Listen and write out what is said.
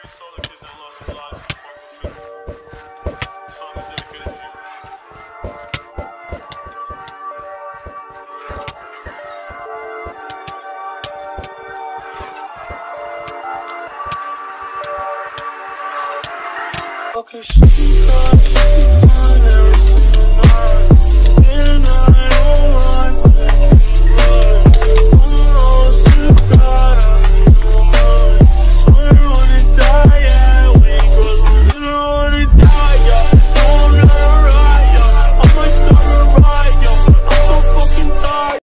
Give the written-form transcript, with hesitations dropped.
Okay, she got every single night. In and out.